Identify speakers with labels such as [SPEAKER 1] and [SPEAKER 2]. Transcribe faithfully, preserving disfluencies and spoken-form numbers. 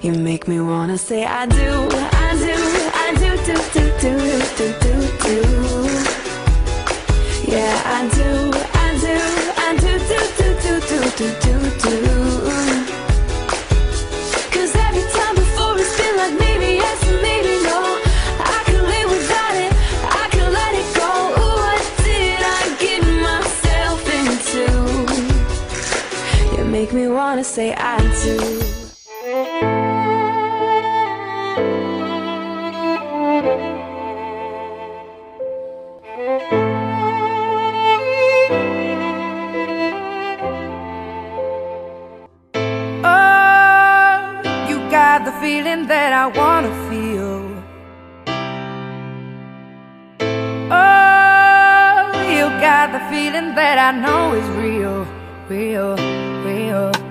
[SPEAKER 1] You make me wanna say I do, I do, I do, do, do, do, do, do, do. Yeah, I do, I do, I do, do, do, do, do, do, do, do. Cause every time before it's been like maybe yes and maybe no. I can live without it, I can let it go. Ooh, what did I get myself into? You make me wanna say I do.
[SPEAKER 2] The feeling that I wanna feel. Oh, you got the feeling that I know is real, real, real.